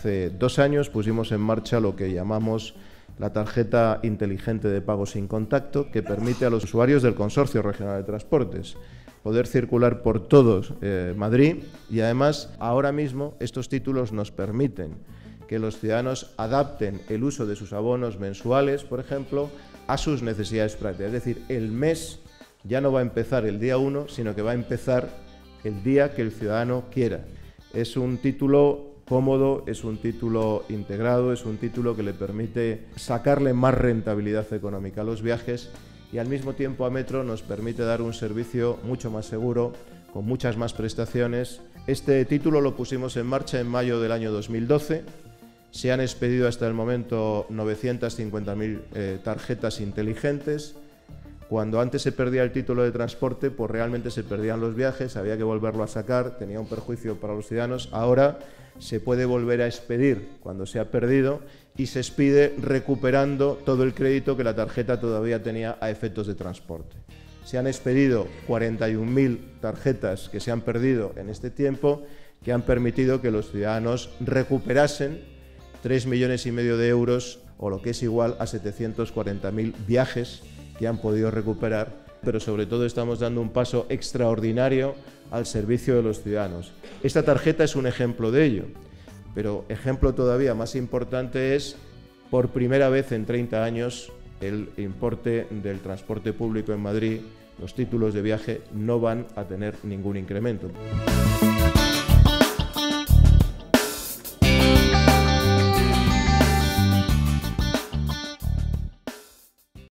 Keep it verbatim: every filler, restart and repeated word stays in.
hace dos años pusimos en marcha lo que llamamos la tarjeta inteligente de pago sin contacto, que permite a los usuarios del Consorcio Regional de Transportes poder circular por todo eh, Madrid, y además ahora mismo estos títulos nos permiten que los ciudadanos adapten el uso de sus abonos mensuales, por ejemplo, a sus necesidades prácticas. Es decir, el mes ya no va a empezar el día uno, sino que va a empezar el día que el ciudadano quiera. Es un título cómodo, es un título integrado, es un título que le permite sacarle más rentabilidad económica a los viajes, y al mismo tiempo a Metro nos permite dar un servicio mucho más seguro, con muchas más prestaciones. Este título lo pusimos en marcha en mayo del año dos mil doce. Se han expedido hasta el momento novecientas cincuenta mil eh, tarjetas inteligentes. Cuando antes se perdía el título de transporte, pues realmente se perdían los viajes, había que volverlo a sacar, tenía un perjuicio para los ciudadanos. Ahora se puede volver a expedir cuando se ha perdido, y se expide recuperando todo el crédito que la tarjeta todavía tenía a efectos de transporte. Se han expedido cuarenta y un mil tarjetas que se han perdido en este tiempo, que han permitido que los ciudadanos recuperasen tres millones y medio de euros, o lo que es igual a setecientos cuarenta mil viajes que han podido recuperar, pero sobre todo estamos dando un paso extraordinario al servicio de los ciudadanos. Esta tarjeta es un ejemplo de ello, pero ejemplo todavía más importante es, por primera vez en treinta años, el importe del transporte público en Madrid, los títulos de viaje, no van a tener ningún incremento.